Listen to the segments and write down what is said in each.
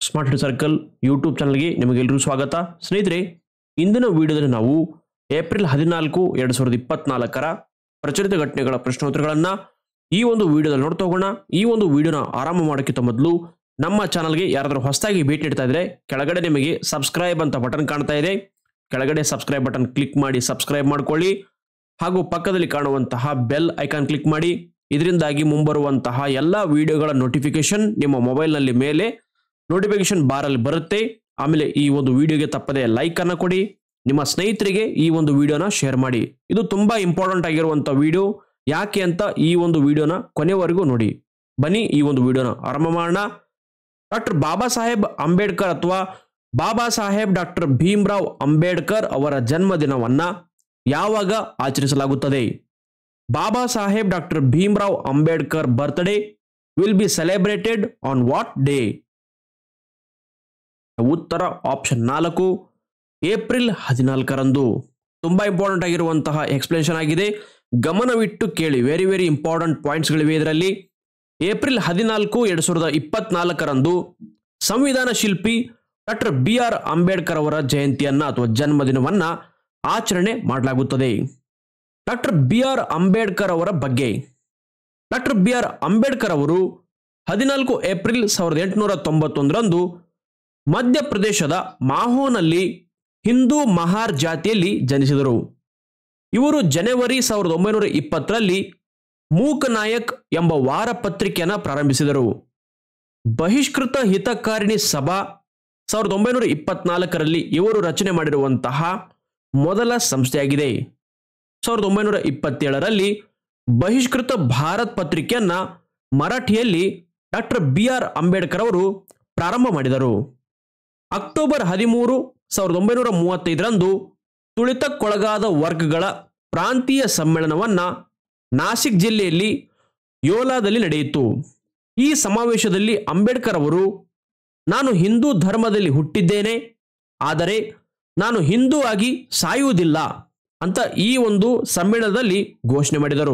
Smart circle YouTube ಚಾನಲ್ಗೆ ನಿಮಗೆಲ್ಲರೂ ಸ್ವಾಗತ. ಸ್ನೇಹಿತರೆ, ಇಂದಿನ ವಿಡಿಯೋದಲ್ಲಿ ನಾವು ಏಪ್ರಿಲ್ 14, 2024ರ ಪ್ರಚಲಿತ ಘಟನೆಗಳ ಪ್ರಶ್ನೋತ್ತರಗಳನ್ನು ಈ ಒಂದು ವಿಡಿಯೋದಲ್ಲಿ ನೋಡ್ತಾ ಹೋಗೋಣ. ಈ ಒಂದು ವಿಡಿಯೋನ ಆರಂಭ ಮಾಡೋಕ್ಕಿಂತ ಮೊದಲು ನಮ್ಮ ಚಾನಲ್ಗೆ ಯಾರಾದರೂ ಹೊಸದಾಗಿ ಭೇಟಿ ನೀಡ್ತಾ ಇದ್ರೆ ಕೆಳಗಡೆ ನಿಮಗೆ ಸಬ್ಸ್ಕ್ರೈಬ್ ಅಂತ ಬಟನ್ ಕಾಣ್ತಾ ಇದೆ. ಕೆಳಗಡೆ ಸಬ್ಸ್ಕ್ರೈಬ್ ಬಟನ್ ಕ್ಲಿಕ್ ಮಾಡಿ ಸಬ್ಸ್ಕ್ರೈಬ್ ಮಾಡ್ಕೊಳ್ಳಿ. ಹಾಗೂ ಪಕ್ಕದಲ್ಲಿ ಕಾಣುವಂತಹ ಬೆಲ್ ಐಕಾನ್ ಕ್ಲಿಕ್ ಮಾಡಿ. ಇದರಿಂದಾಗಿ ಮುಂಬರುವಂತಹ ಎಲ್ಲ ವಿಡಿಯೋಗಳ ನೋಟಿಫಿಕೇಶನ್ ನಿಮ್ಮ ಮೊಬೈಲ್ನಲ್ಲಿ ಮೇಲೆ ನೋಟಿಫಿಕೇಶನ್ ಬಾರಲ್ಲಿ ಬರುತ್ತೆ. ಆಮೇಲೆ ಈ ಒಂದು ವಿಡಿಯೋಗೆ ತಪ್ಪದೆ ಲೈಕ್ ಅನ್ನು ಕೊಡಿ. ನಿಮ್ಮ ಸ್ನೇಹಿತರಿಗೆ ಈ ಒಂದು ವಿಡಿಯೋನ ಶೇರ್ ಮಾಡಿ. ಇದು ತುಂಬಾ ಇಂಪಾರ್ಟೆಂಟ್ ಆಗಿರುವಂತ ವಿಡಿಯೋ. ಯಾಕೆ ಅಂತ ಈ ಒಂದು ವಿಡಿಯೋನ ಕೊನೆವರೆಗೂ ನೋಡಿ. ಬನ್ನಿ ಈ ಒಂದು ವಿಡಿಯೋನ ಆರಂಭ ಮಾಡೋಣ. ಡಾಕ್ಟರ್ ಬಾಬಾ ಸಾಹೇಬ್ ಅಂಬೇಡ್ಕರ್ ಅಥವಾ ಬಾಬಾ ಸಾಹೇಬ್ ಡಾಕ್ಟರ್ ಭೀಮ್ರಾವ್ ಅಂಬೇಡ್ಕರ್ ಅವರ ಜನ್ಮದಿನವನ್ನ ಯಾವಾಗ ಆಚರಿಸಲಾಗುತ್ತದೆ? Baba Saheb doctor Bhimrao Ambedkar birthday will be celebrated on what day? ಉತ್ತರ ಆಪ್ಷನ್ 4, ಏಪ್ರಿಲ್ 14ರಂದು. ತುಂಬಾ ಇಂಪಾರ್ಟೆಂಟ್ ಆಗಿರುವಂತಹ ಎಕ್ಸ್ಪ್ಲೇಷನ್ ಆಗಿದೆ, ಗಮನವಿಟ್ಟು ಕೇಳಿ. ವೆರಿ ವೆರಿ ಇಂಪಾರ್ಟೆಂಟ್ ಪಾಯಿಂಟ್ಸ್ಗಳಿವೆ ಇದರಲ್ಲಿ. ಏಪ್ರಿಲ್ 14, 2024ರಂದು ಸಂವಿಧಾನ ಶಿಲ್ಪಿ ಡಾಕ್ಟರ್ BR ಅಂಬೇಡ್ಕರ್ ಅವರ ಜಯಂತಿಯನ್ನ ಅಥವಾ ಜನ್ಮದಿನವನ್ನ ಆಚರಣೆ ಮಾಡಲಾಗುತ್ತದೆ. ಡಾಕ್ಟರ್ BR ಅಂಬೇಡ್ಕರ್ ಅವರ ಬಗ್ಗೆ. ಡಾಕ್ಟರ್ BR ಅಂಬೇಡ್ಕರ್ ಅವರು 14 ಏಪ್ರಿಲ್ 1891ರಂದು ಮಧ್ಯಪ್ರದೇಶದ ಮಾಹೋನಲ್ಲಿ ಹಿಂದೂ ಮಹಾರ್ ಜಾತಿಯಲ್ಲಿ ಜನಿಸಿದರು. ಇವರು ಜನವರಿ 1920ರಲ್ಲಿ ಮೂಕ ನಾಯಕ್ ಎಂಬ ವಾರ ಪತ್ರಿಕೆಯನ್ನು ಪ್ರಾರಂಭಿಸಿದರು. ಬಹಿಷ್ಕೃತ ಹಿತಕಾರಿಣಿ ಸಭಾ 1924ರಲ್ಲಿ ಇವರು ರಚನೆ ಮಾಡಿರುವಂತಹ ಮೊದಲ ಸಂಸ್ಥೆಯಾಗಿದೆ. 1927ರಲ್ಲಿ ಬಹಿಷ್ಕೃತ ಭಾರತ್ ಪತ್ರಿಕೆಯನ್ನ ಮರಾಠಿಯಲ್ಲಿ ಡಾಕ್ಟರ್ BR ಅಂಬೇಡ್ಕರ್ ಅವರು ಪ್ರಾರಂಭ ಮಾಡಿದರು. ಅಕ್ಟೋಬರ್ 13, 1935ರಂದು ತುಳಿತಕ್ಕೊಳಗಾದ ವರ್ಗಗಳ ಪ್ರಾಂತೀಯ ಸಮ್ಮೇಳನವನ್ನ ನಾಸಿಕ್ ಜಿಲ್ಲೆಯಲ್ಲಿ ಯೋಲಾದಲ್ಲಿ ನಡೆಯಿತು. ಈ ಸಮಾವೇಶದಲ್ಲಿ ಅಂಬೇಡ್ಕರ್ ಅವರು ನಾನು ಹಿಂದೂ ಧರ್ಮದಲ್ಲಿ ಹುಟ್ಟಿದ್ದೇನೆ, ಆದರೆ ನಾನು ಹಿಂದೂ ಆಗಿ ಸಾಯುವುದಿಲ್ಲ ಅಂತ ಈ ಒಂದು ಸಮ್ಮೇಳನದಲ್ಲಿ ಘೋಷಣೆ ಮಾಡಿದರು.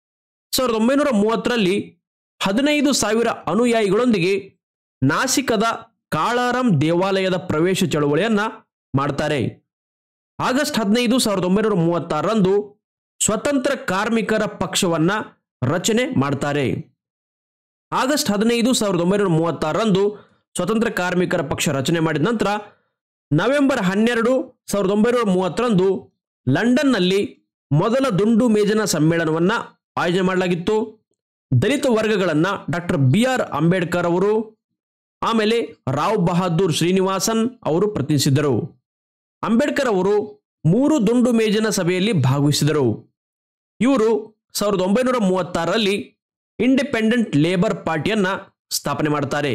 1930ರಲ್ಲಿ 15,000 ಅನುಯಾಯಿಗಳೊಂದಿಗೆ ನಾಸಿಕದ ಕಾಳಾರಾಮ್ ದೇವಾಲಯದ ಪ್ರವೇಶ ಚಳವಳಿಯನ್ನ ಮಾಡ್ತಾರೆ. ಆಗಸ್ಟ್ 15, 1936ರಂದು ಸ್ವತಂತ್ರ ಕಾರ್ಮಿಕರ ಪಕ್ಷವನ್ನ ರಚನೆ ಮಾಡ್ತಾರೆ. ಆಗಸ್ಟ್ 15, 1936ರಂದು ಸ್ವತಂತ್ರ ಕಾರ್ಮಿಕರ ಪಕ್ಷ ರಚನೆ ಮಾಡಿದ ನಂತರ ನವೆಂಬರ್ 12, 1930ರಂದು ಲಂಡನ್ನಲ್ಲಿ ಮೊದಲ ದುಂಡು ಮೇಜಿನ ಸಮ್ಮೇಳನವನ್ನ ಆಯೋಜನೆ ಮಾಡಲಾಗಿತ್ತು. ದಲಿತ ವರ್ಗಗಳನ್ನ ಡಾಕ್ಟರ್ BR ಅಂಬೇಡ್ಕರ್ ಅವರು ಆಮೇಲೆ ರಾವ್ ಬಹದ್ದೂರ್ ಶ್ರೀನಿವಾಸನ್ ಅವರು ಪ್ರತಿನಿಧಿಸಿದರು. ಅಂಬೇಡ್ಕರ್ ಅವರು 3 ದುಂಡು ಮೇಜಿನ ಸಭೆಯಲ್ಲಿ ಭಾಗವಹಿಸಿದರು. ಇವರು 1936ರಲ್ಲಿ ಇಂಡಿಪೆಂಡೆಂಟ್ ಲೇಬರ್ ಪಾರ್ಟಿಯನ್ನ ಸ್ಥಾಪನೆ ಮಾಡ್ತಾರೆ.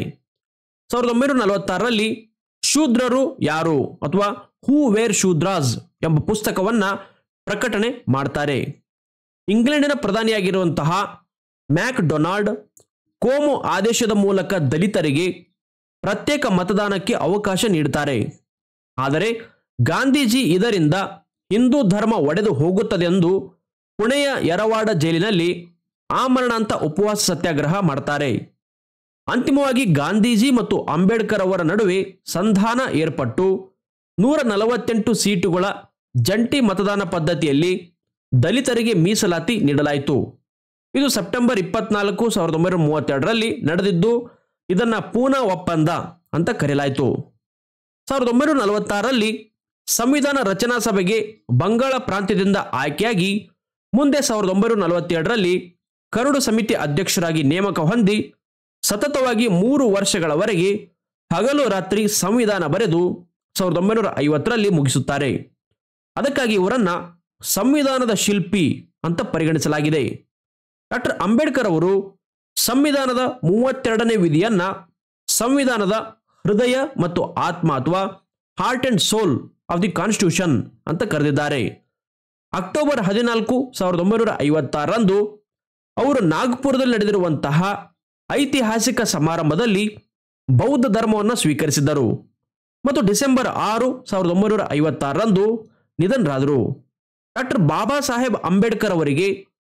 1946ರಲ್ಲಿ ಶೂದ್ರರು ಯಾರು ಅಥವಾ ಹೂ ವೇರ್ ಶೂದ್ರಾಸ್ ಎಂಬ ಪುಸ್ತಕವನ್ನ ಪ್ರಕಟಣೆ ಮಾಡ್ತಾರೆ. ಇಂಗ್ಲೆಂಡಿನ ಪ್ರಧಾನಿಯಾಗಿರುವಂತಹ ಮ್ಯಾಕ್ ಡೊನಾಲ್ಡ್ ಕೋಮು ಆದೇಶದ ಮೂಲಕ ದಲಿತರಿಗೆ ಪ್ರತ್ಯೇಕ ಮತದಾನಕ್ಕೆ ಅವಕಾಶ ನೀಡುತ್ತಾರೆ. ಆದರೆ ಗಾಂಧೀಜಿ ಇದರಿಂದ ಹಿಂದೂ ಧರ್ಮ ಒಡೆದು ಹೋಗುತ್ತದೆ ಎಂದು ಪುಣೆಯ ಯರವಾಡ ಜೈಲಿನಲ್ಲಿ ಆಮರಣಾಂತ ಉಪವಾಸ ಸತ್ಯಾಗ್ರಹ ಮಾಡ್ತಾರೆ. ಅಂತಿಮವಾಗಿ ಗಾಂಧೀಜಿ ಮತ್ತು ಅಂಬೇಡ್ಕರ್ ಅವರ ನಡುವೆ ಸಂಧಾನ ಏರ್ಪಟ್ಟು 148 ಸೀಟುಗಳ ಜಂಟಿ ಮತದಾನ ಪದ್ಧತಿಯಲ್ಲಿ ದಲಿತರಿಗೆ ಮೀಸಲಾತಿ ನೀಡಲಾಯಿತು. ಇದು ಸೆಪ್ಟೆಂಬರ್ 24, 1932ರಲ್ಲಿ ನಡೆದಿದ್ದು ಇದನ್ನ ಪೂನಾ ಒಪ್ಪಂದ ಅಂತ ಕರೆಯಲಾಯಿತು. 1946ರಲ್ಲಿ ಸಂವಿಧಾನ ರಚನಾ ಸಭೆಗೆ ಬಂಗಾಳ ಪ್ರಾಂತ್ಯದಿಂದ ಆಯ್ಕೆಯಾಗಿ ಮುಂದೆ 1947ರಲ್ಲಿ ಕರಡು ಸಮಿತಿ ಅಧ್ಯಕ್ಷರಾಗಿ ನೇಮಕ ಹೊಂದಿ ಸತತವಾಗಿ 3 ವರ್ಷಗಳವರೆಗೆ ಹಗಲು ರಾತ್ರಿ ಸಂವಿಧಾನ ಬರೆದು 1950ರಲ್ಲಿ ಮುಗಿಸುತ್ತಾರೆ. ಅದಕ್ಕಾಗಿ ಇವರನ್ನ ಸಂವಿಧಾನದ ಶಿಲ್ಪಿ ಅಂತ ಪರಿಗಣಿಸಲಾಗಿದೆ. ಡಾಕ್ಟರ್ ಅಂಬೇಡ್ಕರ್ ಅವರು ಸಂವಿಧಾನದ 32ನೇ ವಿಧಿಯನ್ನ ಸಂವಿಧಾನದ ಹೃದಯ ಮತ್ತು ಆತ್ಮ ಅಥವಾ heart and soul of the constitution ಅಂತ ಕರೆದಿದ್ದಾರೆ. ಅಕ್ಟೋಬರ್ 14, 1956ರಂದು ಅವರು ನಾಗ್ಪುರದಲ್ಲಿ ನಡೆದಿರುವಂತಹ ಐತಿಹಾಸಿಕ ಸಮಾರಂಭದಲ್ಲಿ ಬೌದ್ಧ ಧರ್ಮವನ್ನು ಸ್ವೀಕರಿಸಿದ್ದರು ಮತ್ತು ಡಿಸೆಂಬರ್ 6, 1956ರಂದು ನಿಧನರಾದರು. ಡಾಕ್ಟರ್ ಬಾಬಾ ಸಾಹೇಬ್ ಅಂಬೇಡ್ಕರ್ ಅವರಿಗೆ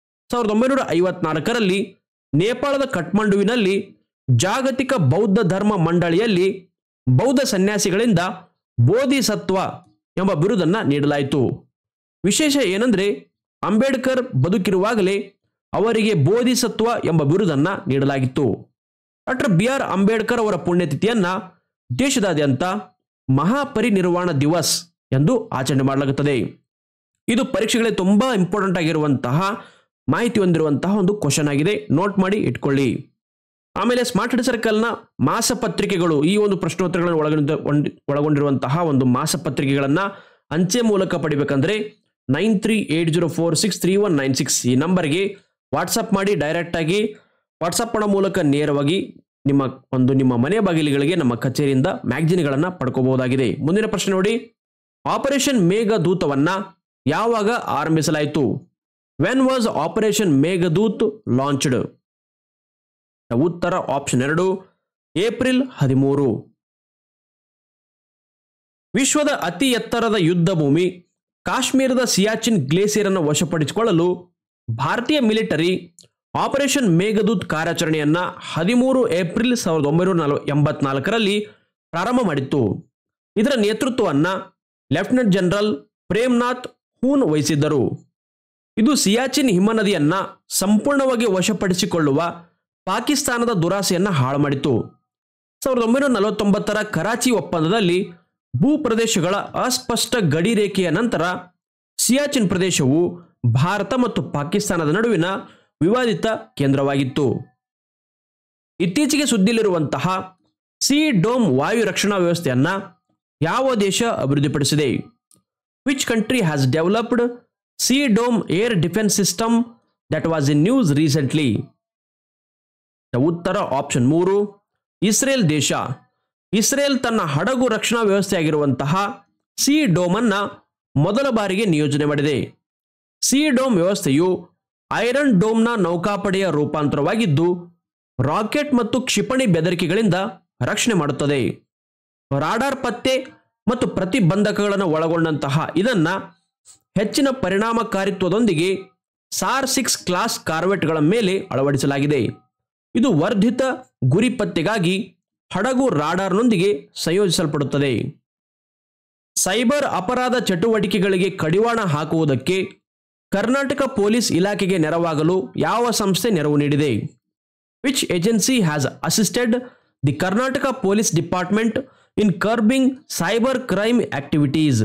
1954ರಲ್ಲಿ ನೇಪಾಳದ ಕಠ್ಮಂಡುವಿನಲ್ಲಿ ಜಾಗತಿಕ ಬೌದ್ಧ ಧರ್ಮ ಮಂಡಳಿಯಲ್ಲಿ ಬೌದ್ಧ ಸನ್ಯಾಸಿಗಳಿಂದ ಬೋಧಿಸತ್ವ ಎಂಬ ಬಿರುದನ್ನು ನೀಡಲಾಯಿತು. ವಿಶೇಷ ಏನಂದ್ರೆ ಅಂಬೇಡ್ಕರ್ ಬದುಕಿರುವಾಗಲೇ ಅವರಿಗೆ ಬೋಧಿಸತ್ವ ಎಂಬ ಬಿರುದನ್ನು ನೀಡಲಾಗಿತ್ತು. Doctor B R. ಅಂಬೇಡ್ಕರ್ ಅವರ ಪುಣ್ಯತಿಥಿಯನ್ನ ದೇಶದಾದ್ಯಂತ ಮಹಾಪರಿನಿರ್ವಾಣ ದಿವಸ್ ಎಂದು ಆಚರಣೆ ಮಾಡಲಾಗುತ್ತದೆ. ಇದು ಪರೀಕ್ಷೆಗಳಿಗೆ ತುಂಬಾ ಇಂಪಾರ್ಟೆಂಟ್ ಆಗಿರುವಂತಹ ಮಾಹಿತಿ ಹೊಂದಿರುವಂತಹ ಒಂದು ಕ್ವಶನ್ ಆಗಿದೆ, ನೋಟ್ ಮಾಡಿ ಇಟ್ಕೊಳ್ಳಿ. ಆಮೇಲೆ ಸ್ಮಾರ್ಟ್ ಸ್ಟಡಿ ಸರ್ಕಲ್ನ ಮಾಸಪತ್ರಿಕೆಗಳು, ಈ ಒಂದು ಪ್ರಶ್ನೋತ್ತರಗಳನ್ನು ಒಳಗೊಂಡಿರುವಂತಹ ಒಂದು ಮಾಸಪತ್ರಿಕೆಗಳನ್ನು ಅಂಚೆ ಮೂಲಕ ಪಡಿಬೇಕಂದ್ರೆ 9380463196 ಈ ನಂಬರ್ಗೆ ವಾಟ್ಸಪ್ ಮಾಡಿ ಡೈರೆಕ್ಟ್ ಆಗಿ ವಾಟ್ಸಪ್ ಮಾಡೋ ಮೂಲಕ ನೇರವಾಗಿ ನಿಮ್ಮ ಮನೆ ಬಾಗಿಲಿಗಳಿಗೆ ನಮ್ಮ ಕಚೇರಿಯಿಂದ ಮ್ಯಾಗಜಿನ್ಗಳನ್ನು ಪಡ್ಕೋಬಹುದಾಗಿದೆ. ಮುಂದಿನ ಪ್ರಶ್ನೆ ನೋಡಿ, ಆಪರೇಷನ್ ಮೇಘದೂತವನ್ನ ಯಾವಾಗ ಆರಂಭಿಸಲಾಯಿತು? When was operation Meghdoot launched? ಉತ್ತರ ಆಪ್ಷನ್ 2 ಏಪ್ರಿಲ್ 13. ವಿಶ್ವದ ಅತಿ ಎತ್ತರದ ಯುದ್ಧ ಭೂಮಿ ಕಾಶ್ಮೀರದ ಸಿಯಾಚಿನ್ ಗ್ಲೇಸಿಯರ್ ಅನ್ನು ವಶಪಡಿಸಿಕೊಳ್ಳಲು ಭಾರತೀಯ ಮಿಲಿಟರಿ ಆಪರೇಷನ್ ಮೇಘದೂತ್ ಕಾರ್ಯಾಚರಣೆಯನ್ನ 13 ಏಪ್ರಿಲ್ 1984ರಲ್ಲಿ ಪ್ರಾರಂಭ ಮಾಡಿತ್ತು. ಇದರ ನೇತೃತ್ವವನ್ನ ಲೆಫ್ಟಿನೆಂಟ್ ಜನರಲ್ ಪ್ರೇಮ್ನಾಥ್ ಹೂನ್ ವಹಿಸಿದ್ದರು. ಇದು ಸಿಯಾಚಿನ್ ಹಿಮನದಿಯನ್ನ ಸಂಪೂರ್ಣವಾಗಿ ವಶಪಡಿಸಿಕೊಳ್ಳುವ ಪಾಕಿಸ್ತಾನದ ದುರಾಸೆಯನ್ನ ಹಾಳು ಮಾಡಿತು. 1949ರ ಕರಾಚಿ ಒಪ್ಪಂದದಲ್ಲಿ ಭೂಪ್ರದೇಶಗಳ ಅಸ್ಪಷ್ಟ ಗಡಿ ರೇಖೆಯ ನಂತರ ಸಿಯಾಚಿನ್ ಪ್ರದೇಶವು ಭಾರತ ಮತ್ತು ಪಾಕಿಸ್ತಾನದ ನಡುವಿನ ವಿವಾದಿತ ಕೇಂದ್ರವಾಗಿತ್ತು. ಇತ್ತೀಚೆಗೆ ಸುದ್ದಿಯಲ್ಲಿರುವಂತಹ ಸಿ ಡೋಮ್ ವಾಯು ರಕ್ಷಣಾ ವ್ಯವಸ್ಥೆಯನ್ನ ಯಾವ ದೇಶ ಅಭಿವೃದ್ಧಿಪಡಿಸಿದೆ? Which country has developed sea dome air defence system that was in news recently? ಉತ್ತರ ಆಪ್ಷನ್ 3 ಇಸ್ರೇಲ್ ದೇಶ. ಇಸ್ರೇಲ್ ತನ್ನ ಹಡಗು ರಕ್ಷಣಾ ವ್ಯವಸ್ಥೆಯಾಗಿರುವಂತಹ ಸಿ ಡೋಮ್ ಅನ್ನ ಮೊದಲ ಬಾರಿಗೆ ನಿಯೋಜನೆ ಮಾಡಿದೆ. ಸಿ ಡೋಮ್ ವ್ಯವಸ್ಥೆಯು ಐರನ್ ಡೋಮ್ನ ನೌಕಾಪಡೆಯ ರೂಪಾಂತರವಾಗಿದ್ದು ರಾಕೆಟ್ ಮತ್ತು ಕ್ಷಿಪಣಿ ಬೆದರಿಕೆಗಳಿಂದ ರಕ್ಷಣೆ ಮಾಡುತ್ತದೆ. ರಾಡಾರ್ ಪತ್ತೆ ಮತ್ತು ಪ್ರತಿಬಂಧಕಗಳನ್ನು ಒಳಗೊಂಡಂತಹ ಇದನ್ನ ಹೆಚ್ಚಿನ ಪರಿಣಾಮಕಾರಿತ್ವದೊಂದಿಗೆ SAR-6 ಕ್ಲಾಸ್ ಕಾರ್ವೆಟ್ಗಳ ಮೇಲೆ ಅಳವಡಿಸಲಾಗಿದೆ. ಇದು ವರ್ಧಿತ ಗುರಿ ಪತ್ತೆಗಾಗಿ ಹಡಗು ರಾಡಾರ್ನೊಂದಿಗೆ ಸಂಯೋಜಿಸಲ್ಪಡುತ್ತದೆ. ಸೈಬರ್ ಅಪರಾಧ ಚಟುವಟಿಕೆಗಳಿಗೆ ಕಡಿವಾಣ ಹಾಕುವುದಕ್ಕೆ ಕರ್ನಾಟಕ ಪೊಲೀಸ್ ಇಲಾಖೆಗೆ ನೆರವಾಗಲು ಯಾವ ಸಂಸ್ಥೆ ನೆರವು ನೀಡಿದೆ? Which agency has assisted the Karnataka police department in curbing cyber crime activities?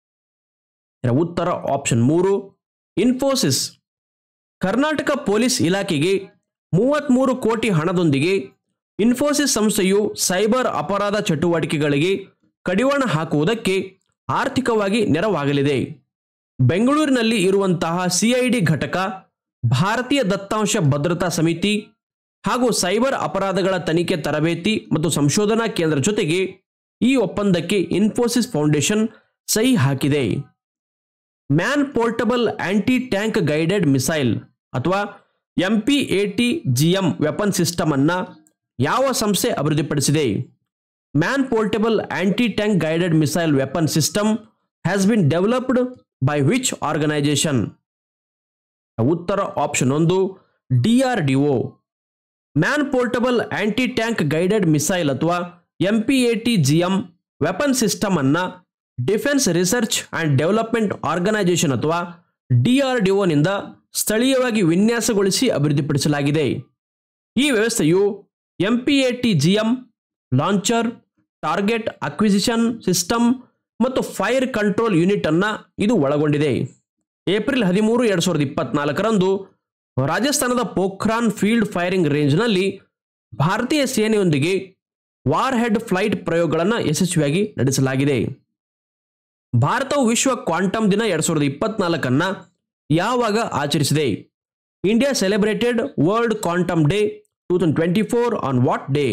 ಉತ್ತರ ಆಪ್ಷನ್ 3 ಇನ್ಫೋಸಿಸ್. ಕರ್ನಾಟಕ ಪೊಲೀಸ್ ಇಲಾಖೆಗೆ 33 ಕೋಟಿ ಹಣದೊಂದಿಗೆ ಇನ್ಫೋಸಿಸ್ ಸಂಸ್ಥೆಯು ಸೈಬರ್ ಅಪರಾಧ ಚಟುವಟಿಕೆಗಳಿಗೆ ಕಡಿವಾಣ ಹಾಕುವುದಕ್ಕೆ ಆರ್ಥಿಕವಾಗಿ ನೆರವಾಗಲಿದೆ. ಬೆಂಗಳೂರಿನಲ್ಲಿ ಇರುವಂತಹ ಸಿಐಡಿ ಘಟಕ, ಭಾರತೀಯ ದತ್ತಾಂಶ ಭದ್ರತಾ ಸಮಿತಿ ಹಾಗೂ ಸೈಬರ್ ಅಪರಾಧಗಳ ತನಿಖೆ ತರಬೇತಿ ಮತ್ತು ಸಂಶೋಧನಾ ಕೇಂದ್ರ ಜೊತೆಗೆ ಈ ಒಪ್ಪಂದಕ್ಕೆ ಇನ್ಫೋಸಿಸ್ ಫೌಂಡೇಶನ್ ಸಹಿ ಹಾಕಿದೆ. Man portable anti tank guided missile ಅಥವಾ MPATGM ವೆಪನ್ ಸಿಸ್ಟಮ್ ಅನ್ನ ಯಾವ ಸಂಸ್ಥೆ ಅಭಿವೃದ್ಧಿಪಡಿಸಿದೆ? Man portable anti tank guided missile weapon system has been developed by which organisation? ಉತ್ತರ option 1 DRDO. Man portable anti tank guided missile ಅಥವಾ MPATGM weapon system ಅನ್ನ defence research and development organisation ಅಥವಾ DRDO ನಿಂದ ಸ್ಥಳೀಯವಾಗಿ ವಿನ್ಯಾಸಗೊಳಿಸಿ ಅಭಿವೃದ್ಧಿಪಡಿಸಲಾಗಿದೆ. ಈ ವ್ಯವಸ್ಥೆಯು MPATGM launcher, target acquisition system ಮತ್ತು ಫೈರ್ ಕಂಟ್ರೋಲ್ ಯೂನಿಟ್ ಅನ್ನ ಇದು ಒಳಗೊಂಡಿದೆ. ಏಪ್ರಿಲ್ 13, 2024ರಂದು ರಾಜಸ್ಥಾನದ ಪೋಖ್ರಾನ್ ಫೀಲ್ಡ್ ಫೈರಿಂಗ್ ರೇಂಜ್ನಲ್ಲಿ ಭಾರತೀಯ ಸೇನೆಯೊಂದಿಗೆ ವಾರ್ ಹೆಡ್ ಫ್ಲೈಟ್ ಪ್ರಯೋಗಗಳನ್ನು ಯಶಸ್ವಿಯಾಗಿ ನಡೆಸಲಾಗಿದೆ. ಭಾರತವು ವಿಶ್ವ ಕ್ವಾಂಟಮ್ ದಿನ 2024 ಯಾವಾಗ ಆಚರಿಸಿದೆ? India celebrated world quantum day 2024 on what day?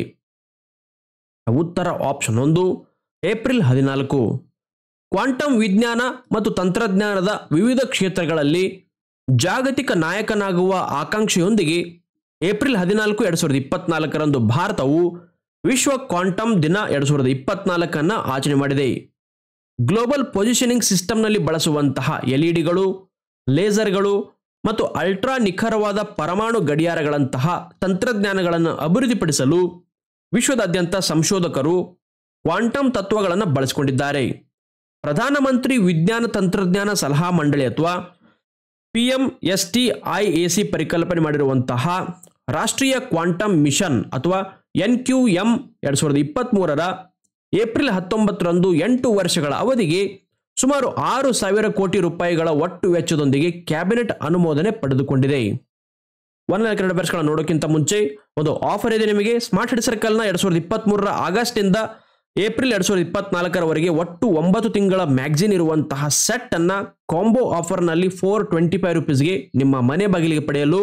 ಉತ್ತರ ಆಪ್ಷನ್ 1 ಏಪ್ರಿಲ್ 14. ಕ್ವಾಂಟಮ್ ವಿಜ್ಞಾನ ಮತ್ತು ತಂತ್ರಜ್ಞಾನದ ವಿವಿಧ ಕ್ಷೇತ್ರಗಳಲ್ಲಿ ಜಾಗತಿಕ ನಾಯಕನಾಗುವ ಆಕಾಂಕ್ಷೆಯೊಂದಿಗೆ ಏಪ್ರಿಲ್ 14, 2024ರಂದು ಭಾರತವು ವಿಶ್ವ ಕ್ವಾಂಟಮ್ ದಿನ 2024 ಆಚರಣೆ ಮಾಡಿದೆ. ಗ್ಲೋಬಲ್ ಪೊಸಿಷನಿಂಗ್ ಸಿಸ್ಟಮ್ನಲ್ಲಿ ಬಳಸುವಂತಹ LEDಗಳು, ಲೇಸರ್ಗಳು ಮತ್ತು ಅಲ್ಟ್ರಾ ನಿಖರವಾದ ಪರಮಾಣು ಗಡಿಯಾರಗಳಂತಹ ತಂತ್ರಜ್ಞಾನಗಳನ್ನು ಅಭಿವೃದ್ಧಿಪಡಿಸಲು ವಿಶ್ವದಾದ್ಯಂತ ಸಂಶೋಧಕರು ಕ್ವಾಂಟಮ್ ತತ್ವಗಳನ್ನು ಬಳಸಿಕೊಂಡಿದ್ದಾರೆ. ಪ್ರಧಾನಮಂತ್ರಿ ವಿಜ್ಞಾನ ತಂತ್ರಜ್ಞಾನ ಸಲಹಾ ಮಂಡಳಿ ಅಥವಾ PMSTIAC ಪರಿಕಲ್ಪನೆ ಮಾಡಿರುವಂತಹ ರಾಷ್ಟ್ರೀಯ ಕ್ವಾಂಟಮ್ ಮಿಷನ್ ಅಥವಾ NQM 2023ರ ಏಪ್ರಿಲ್ 19ರಂದು 8 ವರ್ಷಗಳ ಅವಧಿಗೆ ಸುಮಾರು 6,000 ಕೋಟಿ ರೂಪಾಯಿಗಳ ಒಟ್ಟು ವೆಚ್ಚದೊಂದಿಗೆ ಕ್ಯಾಬಿನೆಟ್ ಅನುಮೋದನೆ ಪಡೆದುಕೊಂಡಿದೆ. ಒನ್ ಕನ್ನಡ ಅಫೇರ್ಸ್ಗಳ ನೋಡೋಕ್ಕಿಂತ ಮುಂಚೆ ಒಂದು ಆಫರ್ ಇದೆ ನಿಮಗೆ. ಸ್ಮಾರ್ಟ್ ಹಿಟ್ ಸರ್ಕಲ್ನ 2023ರ ಆಗಸ್ಟ್ನಿಂದ ಏಪ್ರಿಲ್ 2024ರವರೆಗೆ ಒಟ್ಟು 9 ತಿಂಗಳ ಮ್ಯಾಗಝಿನ್ ಇರುವಂತಹ ಸೆಟ್ ಅನ್ನ ಕಾಂಬೋ ಆಫರ್ನಲ್ಲಿ ₹425ಗೆ ನಿಮ್ಮ ಮನೆ ಬಾಗಿಲಿಗೆ ಪಡೆಯಲು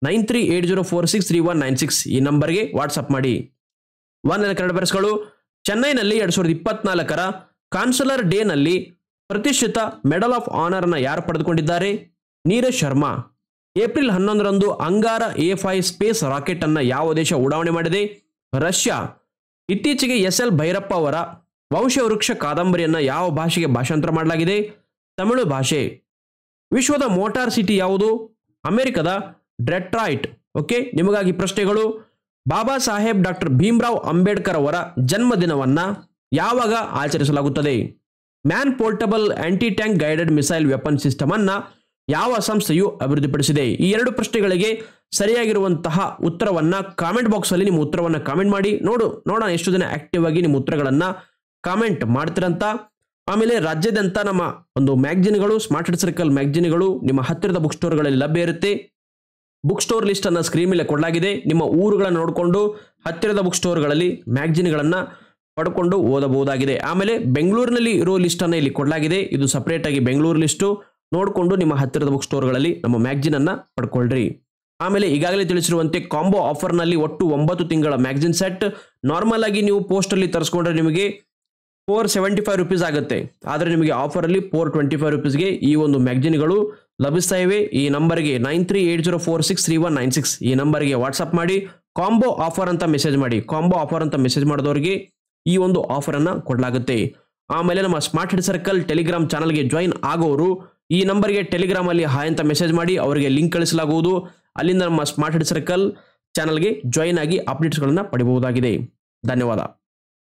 9380463196 ಈ ನಂಬರ್ಗೆ ವಾಟ್ಸ್ಆಪ್ ಮಾಡಿ. ಒನ್ ಕನ್ನಡ ಅಫೇರ್ಸ್ಗಳು ಚೆನ್ನೈನಲ್ಲಿ 2024ರ ಕಾನ್ಸುಲರ್ ಡೇನಲ್ಲಿ ಪ್ರತಿಷ್ಠಿತ ಮೆಡಲ್ ಆಫ್ ಆನರ್ ಅನ್ನು ಯಾರು ಪಡೆದುಕೊಂಡಿದ್ದಾರೆ? ನೀರಜ್ ಶರ್ಮಾ. ಏಪ್ರಿಲ್ 11ರಂದು ಅಂಗಾರ A5 ಸ್ಪೇಸ್ ರಾಕೆಟ್ ಅನ್ನು ಯಾವ ದೇಶ ಉಡಾವಣೆ ಮಾಡಿದೆ? ರಷ್ಯಾ. ಇತ್ತೀಚೆಗೆ SL ಭೈರಪ್ಪ ಅವರ ವಂಶವೃಕ್ಷ ಕಾದಂಬರಿಯನ್ನು ಯಾವ ಭಾಷೆಗೆ ಭಾಷಾಂತರ ಮಾಡಲಾಗಿದೆ? ತಮಿಳು ಭಾಷೆ. ವಿಶ್ವದ ಮೋಟಾರ್ ಸಿಟಿ ಯಾವುದು? ಅಮೆರಿಕದ ಡೆಟ್ರಾಯ್ಟ್. ಓಕೆ, ನಿಮಗಾಗಿ ಪ್ರಶ್ನೆಗಳು. ಬಾಬಾ ಸಾಹೇಬ್ ಡಾಕ್ಟರ್ ಭೀಮ್ರಾವ್ ಅಂಬೇಡ್ಕರ್ ಅವರ ಜನ್ಮದಿನವನ್ನ ಯಾವಾಗ ಆಚರಿಸಲಾಗುತ್ತದೆ? Man portable anti tank guided missile weapon system ಅನ್ನ ಯಾವ ಸಂಸ್ಥೆಯು ಅಭಿವೃದ್ಧಿಪಡಿಸಿದೆ? ಈ 2 ಪ್ರಶ್ನೆಗಳಿಗೆ ಸರಿಯಾಗಿರುವಂತಹ ಉತ್ತರವನ್ನ ಕಾಮೆಂಟ್ ಬಾಕ್ಸ್ ಅಲ್ಲಿ ನಿಮ್ಮ ಉತ್ತರವನ್ನ ಕಾಮೆಂಟ್ ಮಾಡಿ. ನೋಡೋಣ ಎಷ್ಟು ಜನ ಆಕ್ಟಿವ್ ಆಗಿ ನಿಮ್ಮ ಉತ್ತರಗಳನ್ನ ಕಾಮೆಂಟ್ ಮಾಡ್ತಿರಂತ. ಆಮೇಲೆ ರಾಜ್ಯದಂತ ನಮ್ಮ ಒಂದು ಮ್ಯಾಗಜಿನ್ಗಳು, ಸ್ಮಾರ್ಟ್ ಹಿಟ್ ಸರ್ಕಲ್ ಮ್ಯಾಗಜಿನ್ಗಳು ನಿಮ್ಮ ಹತ್ತಿರದ ಬುಕ್ ಸ್ಟೋರ್ಗಳಲ್ಲಿ ಲಭ್ಯ ಇರುತ್ತೆ. ಬುಕ್ ಸ್ಟೋರ್ ಲಿಸ್ಟ್ ಅನ್ನ ಸ್ಕ್ರೀನ್ ಮೇಲೆ ಕೊಡಲಾಗಿದೆ. ನಿಮ್ಮ ಊರುಗಳನ್ನು ನೋಡಿಕೊಂಡು ಹತ್ತಿರದ ಬುಕ್ ಸ್ಟೋರ್ಗಳಲ್ಲಿ ಮ್ಯಾಗಜಿನ್ಗಳನ್ನ ಪಡ್ಕೊಂಡು ಓದಬಹುದಾಗಿದೆ. ಆಮೇಲೆ ಬೆಂಗಳೂರಿನಲ್ಲಿ ಇರೋ ಲಿಸ್ಟ್ ಅನ್ನ ಇಲ್ಲಿ ಕೊಡಲಾಗಿದೆ. ಇದು ಸಪರೇಟ್ ಆಗಿ ಬೆಂಗಳೂರು ಲಿಸ್ಟು ನೋಡಿಕೊಂಡು ನಿಮ್ಮ ಹತ್ತಿರದ ಬುಕ್ ಸ್ಟೋರ್ಗಳಲ್ಲಿ ನಮ್ಮ ಮ್ಯಾಗಜಿನ್ ಅನ್ನ ಪಡ್ಕೊಳ್ರಿ. ಆಮೇಲೆ ಈಗಾಗಲೇ ತಿಳಿಸಿರುವಂತೆ ಕಾಂಬೋ ಆಫರ್ನಲ್ಲಿ ಒಟ್ಟು 9 ತಿಂಗಳ ಮ್ಯಾಗಜಿನ್ ಸೆಟ್. ನಾರ್ಮಲ್ ಆಗಿ ನೀವು ಪೋಸ್ಟಲ್ಲಿ ತರಿಸ್ಕೊಂಡ್ರೆ ನಿಮಗೆ ₹475 ಆಗುತ್ತೆ. ಆದರೆ ನಿಮಗೆ ಆಫರಲ್ಲಿ ₹425ಗೆ ಈ ಒಂದು ಮ್ಯಾಗಜಿನ್ಗಳು ಲಭಿಸ್ತಾ ಇವೆ. ಈ ನಂಬರ್ಗೆ 9380463196 ಈ ನಂಬರ್ಗೆ ವಾಟ್ಸ್ಆಪ್ ಮಾಡಿ ಕಾಂಬೋ ಆಫರ್ ಅಂತ ಮೆಸೇಜ್ ಮಾಡಿ. ಕಾಂಬೋ ಆಫರ್ ಅಂತ ಮೆಸೇಜ್ ಮಾಡಿದವರಿಗೆ ಈ ಒಂದು ಆಫರ್ ಅನ್ನ ಕೊಡಲಾಗುತ್ತೆ. ಆಮೇಲೆ ನಮ್ಮ ಸ್ಮಾರ್ಟ್ ಹಿಟ್ ಸರ್ಕಲ್ ಟೆಲಿಗ್ರಾಮ್ ಚಾನಲ್ಗೆ ಜಾಯಿನ್ ಆಗೋರು ಈ ನಂಬರ್ಗೆ ಟೆಲಿಗ್ರಾಮ್ ಅಲ್ಲಿ ಹಾಯ್ ಅಂತ ಮೆಸೇಜ್ ಮಾಡಿ, ಅವರಿಗೆ ಲಿಂಕ್ ಕಳಿಸಲಾಗುವುದು. ಅಲ್ಲಿಂದ ನಮ್ಮ ಸ್ಮಾರ್ಟ್ ಹಿಟ್ ಸರ್ಕಲ್ ಚಾನಲ್ಗೆ ಜಾಯಿನ್ ಆಗಿ ಅಪ್ಡೇಟ್ಸ್ಗಳನ್ನು ಪಡೆಯಬಹುದಾಗಿದೆ. ಧನ್ಯವಾದ.